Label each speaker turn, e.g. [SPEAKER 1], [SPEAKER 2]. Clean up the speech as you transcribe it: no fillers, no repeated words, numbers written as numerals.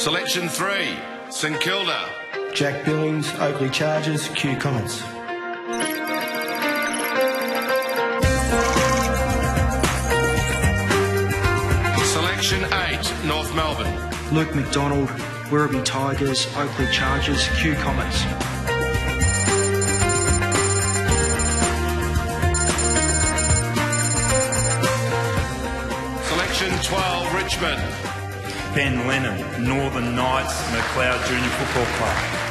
[SPEAKER 1] Selection 3, St Kilda.
[SPEAKER 2] Jack Billings, Oakley Chargers, Kew Comets.
[SPEAKER 1] Selection 8, North Melbourne.
[SPEAKER 3] Luke McDonald, Werribee Tigers, Oakley Chargers, Kew Comets.
[SPEAKER 1] Selection 12, Richmond.
[SPEAKER 4] Ben Lennon, Northern Knights, McLeod Junior Football Club.